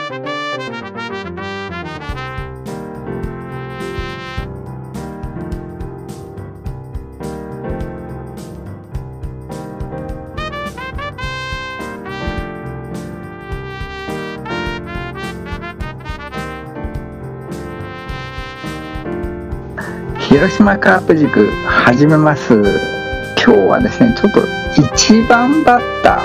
広島カープ塾始めます。今日はですね、ちょっと1番バッタ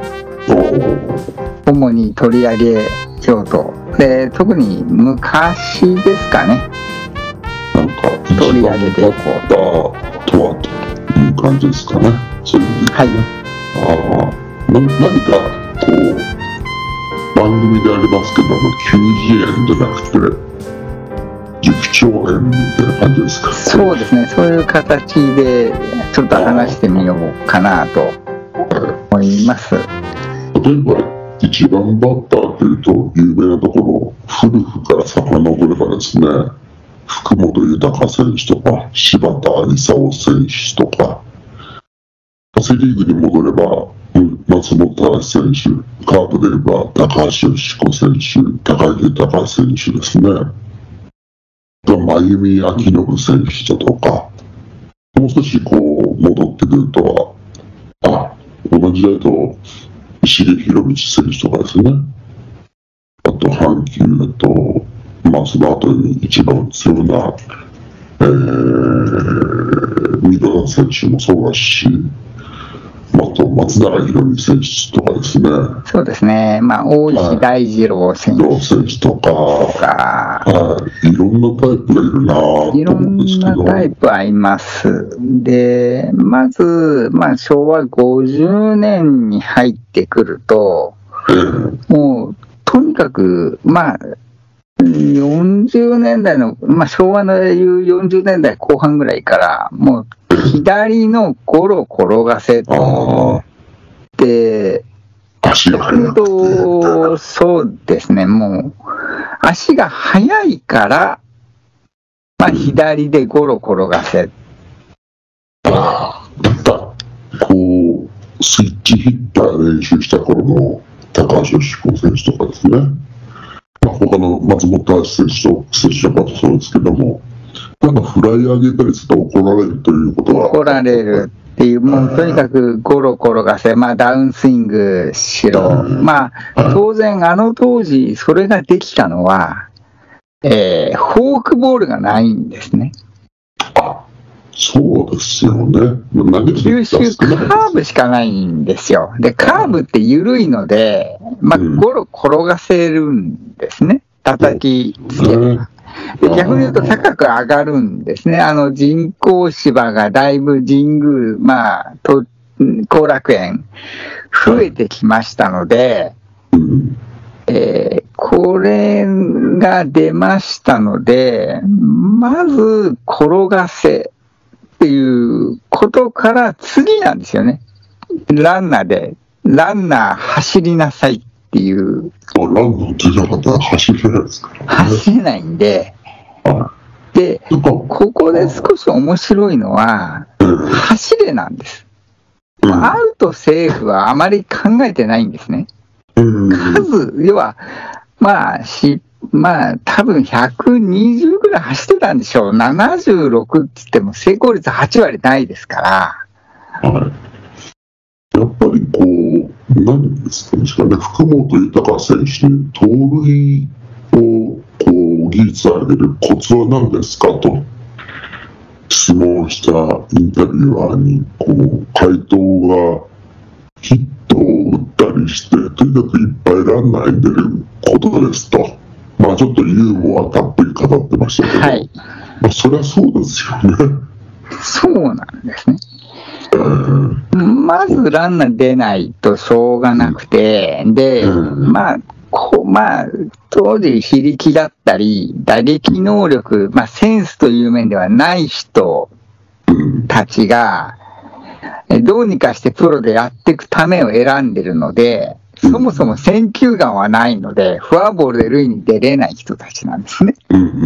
ー主に取り上げようと。で、特に昔ですかね、 なんか取り上げていこうとはという感じですかね。そういう意味で、ね。 はい。 何かこう番組でありますけども、球児園じゃなくて塾長園みたいな感じですか。 そうですね、そういう形でちょっと話してみようかなと思います。 例えば1番バッターというと有名なところ、古くから遡ればですね、福本豊選手とか柴田勲選手とか、セ・リーグに戻れば松本隆選手、カープで言えば高橋由子選手、高木豊選手ですね。真弓明信選手とか、もう少しこう戻ってくると、同じだと石毛博道選手とかですね。あと阪急だと、その後に一番強いな、三戸選手もそうだし、あと松永博美選手とかですね。 そうですね、大石大二郎選手とか、いろんなタイプがいるなと思うんですけど。 いろんなタイプあります。で、まず、昭和50年に入ってくると、もう、とにかく、40年代の、昭和の40年代後半ぐらいから、もう、左のゴロ転がせで、 足が速くて、 そうですね、もう、足が速いから、左でゴロ転がせ。 こう、スイッチヒッター練習した頃の高橋由子選手とかですね。他の松本隆選手とそうですけども、フライ上げたりすると怒られるということは。 怒られるっていう、もうとにかくゴロ転がせ、ダウンスイングしろ。当然当時それができたのは、フォークボールがないんですね。 そうですよね。 球種カーブしかないんですよ。で、カーブって緩いので、ゴロ転がせるんですね。叩きつける。で、逆に言うと高く上がるんですね。人工芝がだいぶ神宮、後楽園、増えてきましたので、これが出ましたので、まず転がせっていうことから次なんですよね。ランナー走りなさいっていう。 ランナーってじゃなかったら走れないですか？ 走れないんで、で、ここで少し面白いのは、走れなんです。アウトセーフはあまり考えてないんですね。要は、多分120ぐらい走ってたんでしょう。76って言っても成功率8割ないですから。 やっぱりこう、何ですかね、福本豊選手に盗塁をこう技術を上げるコツは何ですかと質問したインタビュアーに、回答がヒットを打ったりして、とにかくいっぱいランナーに出ることですと。ちょっとユーモアたっぷり語ってましたけど、そりゃそうですよね。 そうなんですね。まずランナー出ないとしょうがなくて、で、当時非力だったり、打撃能力、センスという面ではない人たちが、どうにかしてプロでやっていくためを選んでるので、そもそも選球眼はないので、フォアボールで塁に出れない人たちなんですね。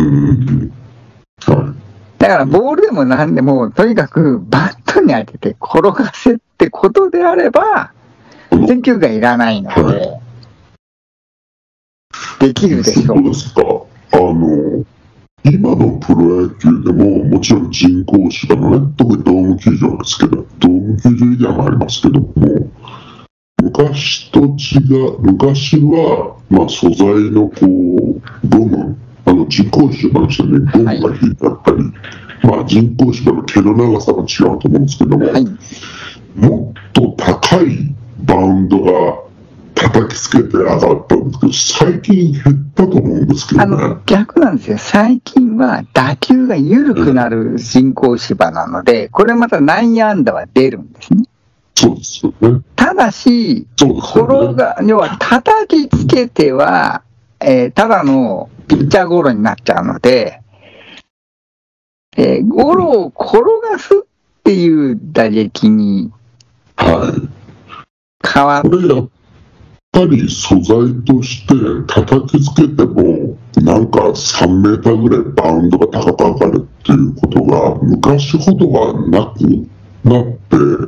だからボールでも何でも、とにかくバットに当てて転がせってことであれば、選球眼いらないので。 できるでしょそうですか。今のプロ野球でも、もちろん人工芝のね、特にドーム球場ですけど、ドーム球場以外もありますけども、昔は、素材のゴム、人工芝の下にゴムが引いてあったり、人工芝の毛の長さが違うと思うんですけども、もっと高いバウンドが叩きつけて上がったんですけど、最近減ったと思うんですけどね。 逆なんですよ。最近は打球が緩くなる人工芝なので、これまた内野安打は出るんですね。 そうですよね。 ただし、要は叩きつけては、ただのピッチャーゴロになっちゃうので、ゴロを転がすっていう打撃に変わって、 これやっぱり素材として叩きつけてもなんか3メーターぐらいバウンドが高く上がるっていうことが昔ほどはなくなって、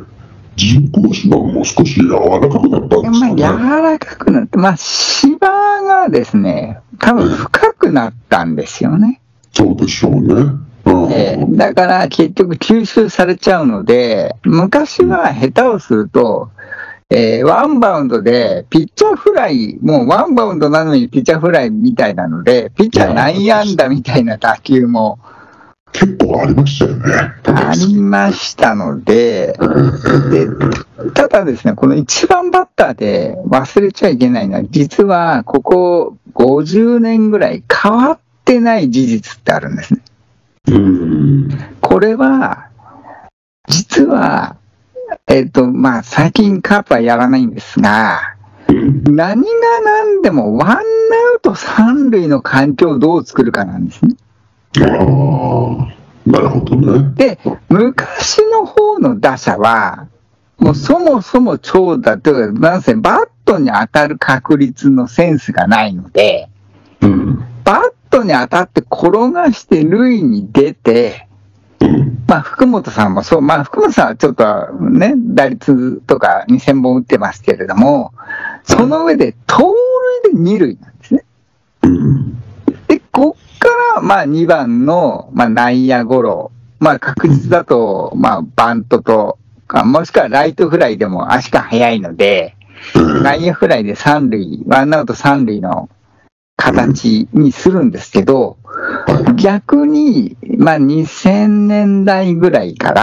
人工芝ももう少し柔らかくなったんですかね。 柔らかくなって、芝がですね、多分深くなったんですよね。 そうでしょうね。 だから結局吸収されちゃうので、昔は下手をすると、ワンバウンドでピッチャーフライ、もうワンバウンドなのにピッチャーフライみたいなので、ピッチャー内野安打みたいな打球も結構ありましたよね。 ありましたので、ただですね、この1番バッターで忘れちゃいけないのは、実はここ50年ぐらい変わってない事実ってあるんですね。これは、実は、最近カープはやらないんですが、何が何でもワンアウト三塁の環境をどう作るかなんですね。 なるほどね。 で、昔の方の打者は、もうそもそも長打というか、なんせバットに当たる確率のセンスがないので、バットに当たって転がして塁に出て、福本さんもそう、福本さんはちょっとね、打率とか2000本打ってますけれども、その上で盗塁で2塁なんですね。で、こっから2番の内野ゴロ、確実だとバントとか、もしくはライトフライでも足が速いので、内野フライで3塁、ワンアウト3塁の形にするんですけど、逆に、2000年代ぐらいから、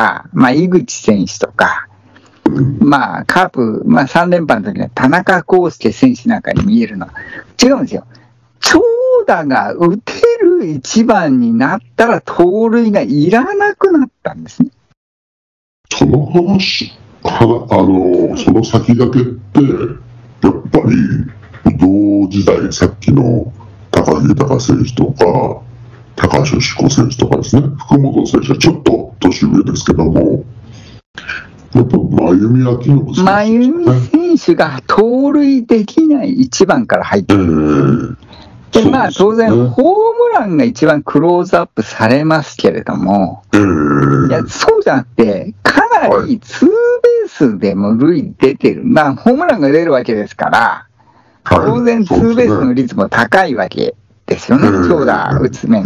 井口選手とか、カープ、3連覇の時には田中康介選手なんかに見えるのは違うんですよ。長打が打てる1番になったら盗塁がいらなくなったんですね。 その話、その先駆けって、やっぱり同時代、さっきの高木豊選手とか、高橋由子選手とかですね、福本選手はちょっと年上ですけども、やっぱ真弓明信選手、 真弓選手が盗塁できない1番から入ってる。で当然、ホームランが一番クローズアップされますけれども、いやそうじゃなくて、かなりツーベースでも塁出てる、ホームランが出るわけですから、当然、ツーベースの率も高いわけですよね、長打打つ面。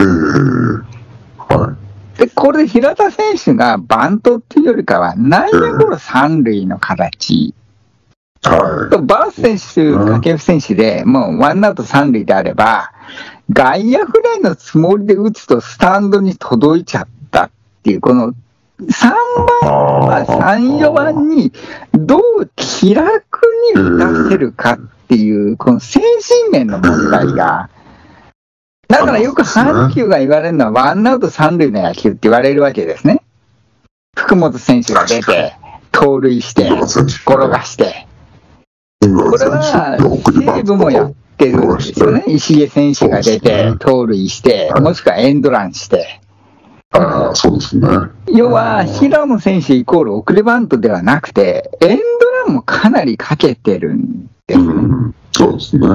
で、これで平田選手がバントっていうよりかは、内野ゴロ三塁の形。バース選手、掛布選手でもうワンアウト三塁であれば、外野フライのつもりで打つとスタンドに届いちゃったっていう、この3番、3、4番にどう気楽に打たせるかっていう、この精神面の問題が、だからよく阪急が言われるのは、ワンアウト三塁の野球って言われるわけですね。福本選手が出て、盗塁して、転がして。これは西武もやってるんですよね。石毛選手が出て、盗塁して、もしくはエンドランして。 そうですね。 要は、平野選手イコール送りバントではなくて、エンドランもかなりかけてるんです。 そうですね。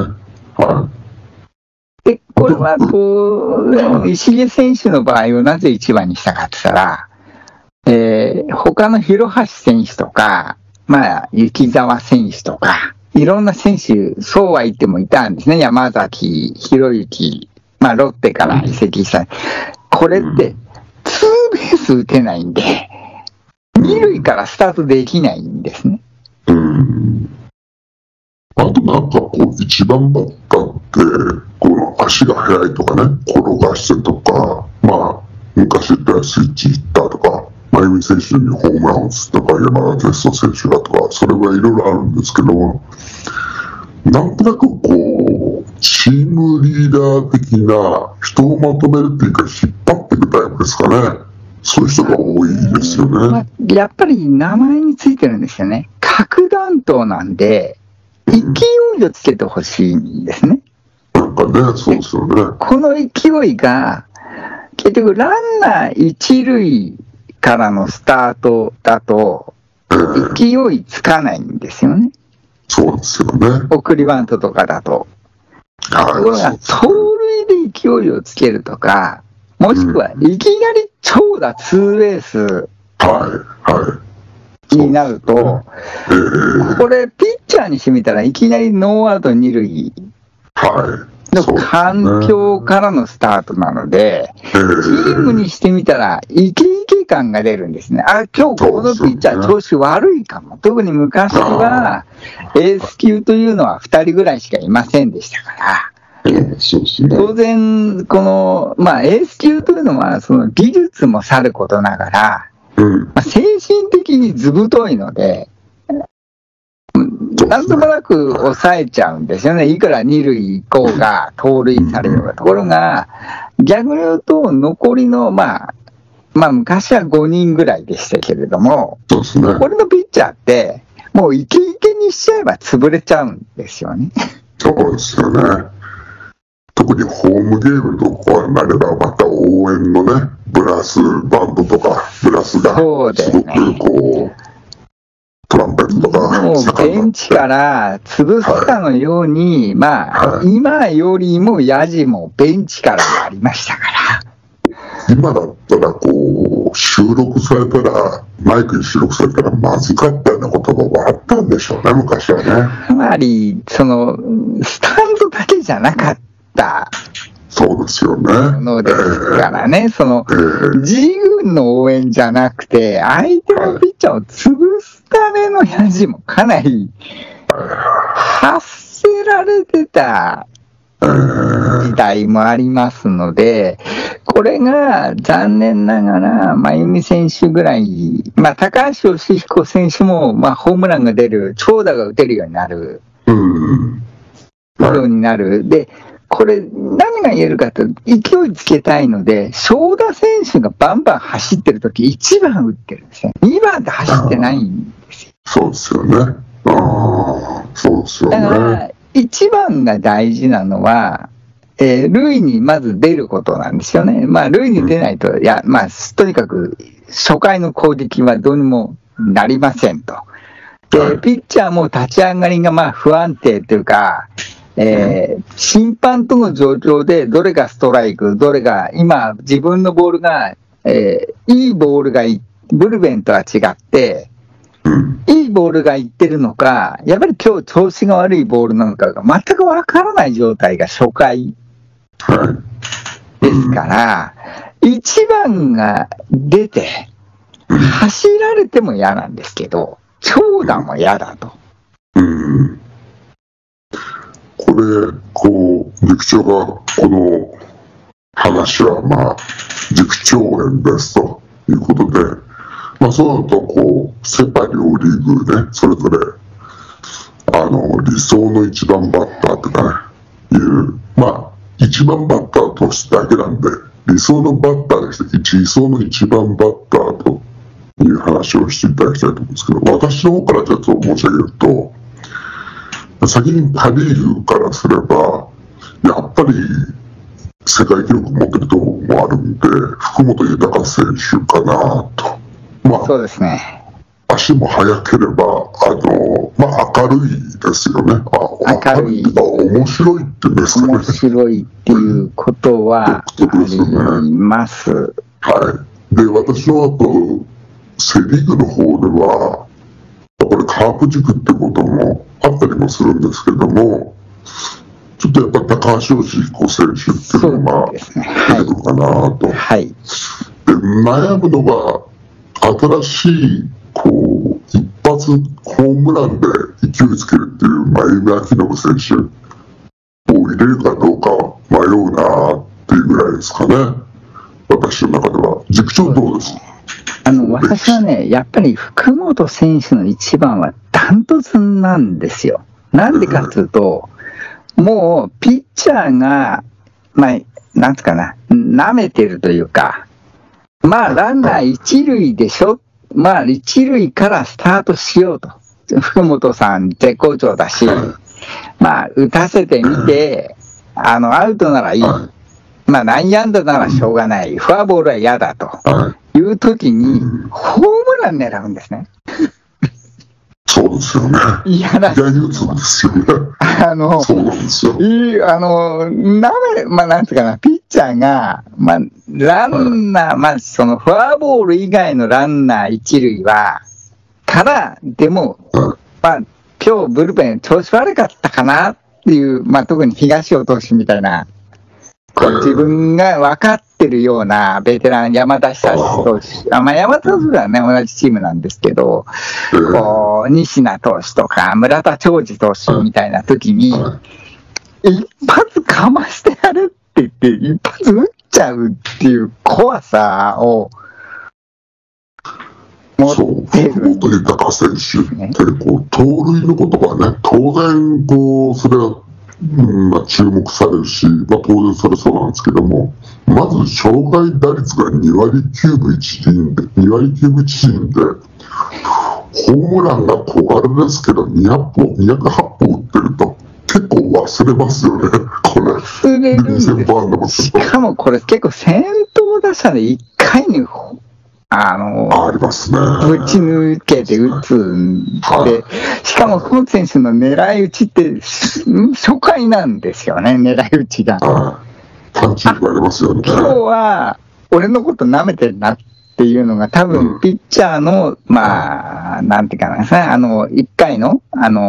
で、これは石毛選手の場合をなぜ1番にしたかって言ったら、他の広橋選手とか、雪沢選手とか、 いろんな選手、そうは言ってもいたんですね。山崎博之、まあ、ロッテから移籍した。これって、ツーベース打てないんで、二塁からスタートできないんですね。 あとなんかこう、一番バッターって、この足が速いとかね、転がしてとか、まあ、昔言ったらスイッチヒッターとか、真由美選手にホームランを打つとか、山田哲人選手だとか、それはいろいろあるんですけども、なんとなくこう、チームリーダー的な人をまとめるっていうか、引っ張っていくタイプですかね。そういう人が多いですよね。 まあ、やっぱり名前についてるんですよね。核弾頭なんで、勢いをつけてほしいんですね。 なんかね、そうですよね。 この勢いが、結局ランナー一塁からのスタートだと、勢いつかないんですよね。 そうですよね。 送りバントとかだと。ところが、盗塁で勢いをつけるとか、もしくはいきなり長打ツーベースになると、これ、ピッチャーにしてみたらいきなりノーアウト二塁の環境からのスタートなので、チームにしてみたらイケイケ感が出るんですね。あ、今日このピッチャー調子悪いかも。特に昔はエース級というのは2人ぐらいしかいませんでしたから。当然、この、まあ、エース級というのは、その技術もさることながら、まあ、精神的にずぶといので、なんともなく抑えちゃうんですよね。いくら二塁行こうが、盗塁されようが。ところが、逆に言うと、残りの、まあ、昔は5人ぐらいでしたけれども、残りのピッチャーって、もうイケイケにしちゃえば潰れちゃうんですよね。 そうですよね。特にホームゲームとかになれば、また応援のね、ブラスバンドとか、ブラスがすごくこう、トランペットとか。 もうベンチから潰すかのように、まあ、今よりもヤジもベンチからありましたから。 今だったらこう、収録されたら、マイクに収録されたらまずかったような言葉があったんでしょうね、昔はね。 つまり、その、スタンドだけじゃなかった。 そうですよね。 のですからね、その、自軍の応援じゃなくて、相手のピッチャーを潰すためのヤジもかなり発せられてた時代もありますので、これが残念ながら、真由美選手ぐらい、まあ、高橋義彦選手も、まあ、ホームランが出る、長打が打てるようになる。で、これ、何が言えるかと、勢いつけたいので、正田選手がバンバン走ってるとき、1番打ってるんですよ。2番で走ってないんですよ。 そうですよね。そうですよね。 だから、1番が大事なのは、塁にまず出ることなんですよね。まあ、塁に出ないと、まあ、とにかく、初回の攻撃はどうにもなりませんと。で、ピッチャーも立ち上がりがまあ不安定というか、審判との状況でどれがストライク、どれが今自分のボールが、いいボールがブルペンとは違って、いいボールがいってるのか、やっぱり今日調子が悪いボールなのかが全くわからない状態が初回ですから、1番が出て走られても嫌なんですけど、長打も嫌だと。 これ、こう、塾長が、この話は、まあ、塾長演ですということで、まあ、そうなると、こう、セ・パ両リーグね、それぞれ、理想の一番バッターとかね、まあ、一番バッターとしてだけなんで、理想のバッターでして、理想の一番バッターという話をしていただきたいと思うんですけど、私の方からちょっと申し上げると、先にパ・リーグからすれば、やっぱり世界記録持ってるところもあるんで、福本豊選手かなと。まあ、 そうですね。 足も速ければ、まあ、明るいですよね。 明るい。 面白いって言うんですかね。 面白いっていうことはあります。 はい。で、私はあと、セ・リーグの方では、やっぱりカープ塾ってこともあったりもするんですけども、ちょっとやっぱり高橋義彦選手っていうのが出てくるかなと。 はい。 で、悩むのが、新しい、一発ホームランで勢いつけるっていう、真弓明信選手を入れるかどうか迷うなっていうぐらいですかね。私の中では。塾長どうですか？ 私はね、やっぱり福本選手の一番はダントツなんですよ。なんでかというと、もうピッチャーが、なんつうかな、舐めてるというか、ランナー一塁でしょ、一塁からスタートしようと。福本さん絶好調だし、打たせてみて、アウトならいい。内野安打ならしょうがない。フォアボールは嫌だというときに、ホームラン狙うんですね。 そうですよね。 嫌な。 嫌に打つんですよね。そうなんですよ。 なんつうかな、ピッチャーが、ランナー、そのフォアボール以外のランナー一塁でも、今日ブルペン調子悪かったかなっていう、特に東尾投手みたいな、自分が分かってるようなベテラン、山田久志投手、山田投手はね、同じチームなんですけど、西名投手とか村田兆治投手みたいな時に、一発かましてやるって言って、一発打っちゃうっていう怖さを持ってる。 本当に高選手って盗塁のことがね、当然それは注目されるし、当然それそうなんですけども、まず障害打率が2割9分1厘で、ホームランが小柄ですけど、208本打ってると、結構忘れますよね、これ。 忘れるんです。しかもこれ結構先頭打者で1回に、 ありますね。 ぶち抜けて打つんで、しかも福本選手の狙い撃ちって初回なんですよね、狙い撃ちが。 パンチがありますよね。 今日は俺のこと舐めてるなっていうのが多分ピッチャーの、なんていうかな、1回の、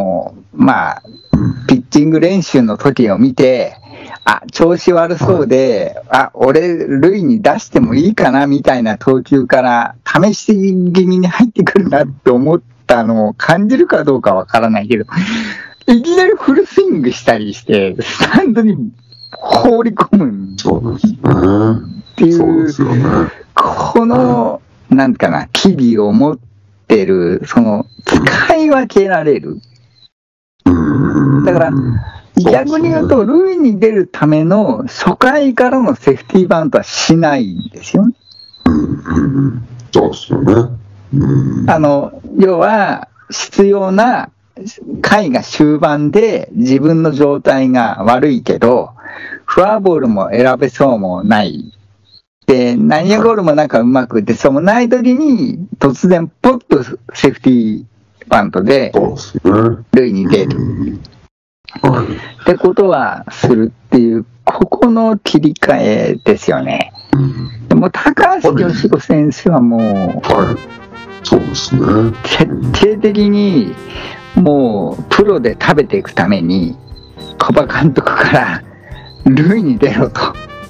ピッチング練習の時を見て、調子悪そうで、俺、塁に出してもいいかなみたいな投球から試し気味に入ってくるなって思ったのを感じるかどうかわからないけど、いきなりフルスイングしたりして、スタンドに放り込むっていう、この、なんかな、機微を持ってる、使い分けられる。だから、逆に言うと、塁に出るための初回からのセーフティーバントはしないんですよね。 そうですよね。 要は、必要な回が終盤で自分の状態が悪いけど、フォアボールも選べそうもない。で、内野ゴールもなんかうまく打てそうもない時に、突然ポッとセーフティーバントで、塁に出る。ってことはするっていう、ここの切り替えですよね。でも高橋義彦選手はもう、 そうですね。 徹底的にもうプロで食べていくために、小葉監督から塁に出ろと。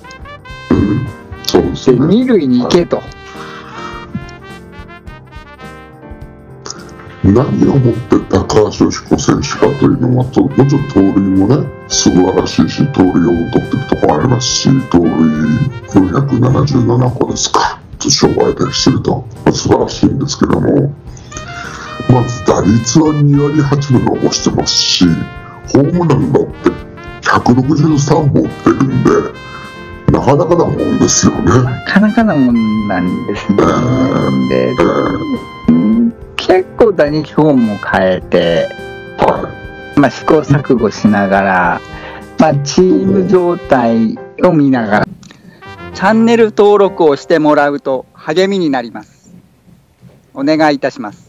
そうですね。 二塁に行けと。 何をもって高橋義彦選手かというのは、もちろん盗塁もね、素晴らしいし、盗塁を取っているところありますし、盗塁477個ですか、障害でしてると、素晴らしいんですけども、まず打率は2割8分残してますし、ホームランだって163本打ってるんで、なかなかなもんですよね。 なかなかなもんなんですね。結構打撃フォームも変えて、試行錯誤しながら、チーム状態を見ながら、チャンネル登録をしてもらうと励みになります。お願いいたします。